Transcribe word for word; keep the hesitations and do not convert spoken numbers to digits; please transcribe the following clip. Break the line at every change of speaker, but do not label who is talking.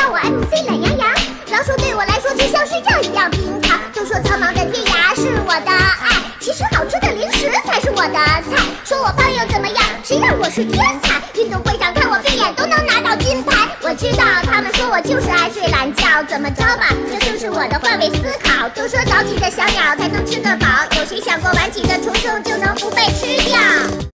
叫我 M C 懒羊羊。老鼠对我来说就像睡觉一样平常。都说苍茫的天涯是我的爱，其实好吃的零食才是我的菜。说我胖又怎么样？谁让我是天才？运动会上看我闭眼都能拿到金牌。我知道他们说我就是爱睡懒觉，怎么着吧，这就是我的换位思考。都说早起的小鸟才能吃得饱，有谁想过晚起的虫虫就能不被吃掉？